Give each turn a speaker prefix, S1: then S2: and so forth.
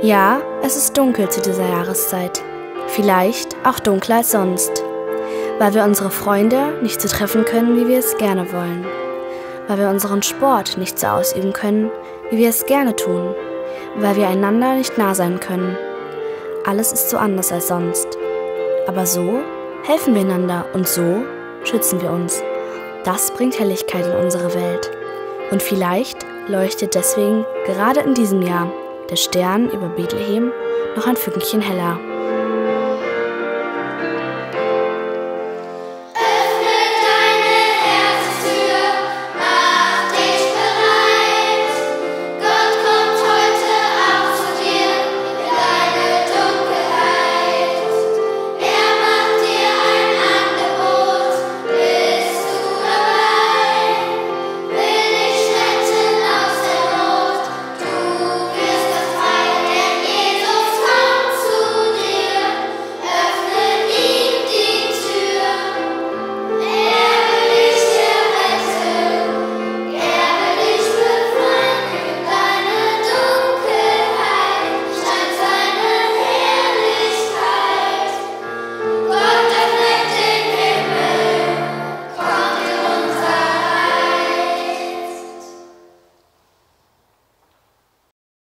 S1: Ja, es ist dunkel zu dieser Jahreszeit. Vielleicht auch dunkler als sonst. Weil wir unsere Freunde nicht so treffen können, wie wir es gerne wollen. Weil wir unseren Sport nicht so ausüben können, wie wir es gerne tun. Weil wir einander nicht nah sein können. Alles ist so anders als sonst. Aber so helfen wir einander und so schützen wir uns. Das bringt Helligkeit in unsere Welt. Und vielleicht leuchtet deswegen gerade in diesem Jahr der Stern über Bethlehem noch ein Fünkchen heller.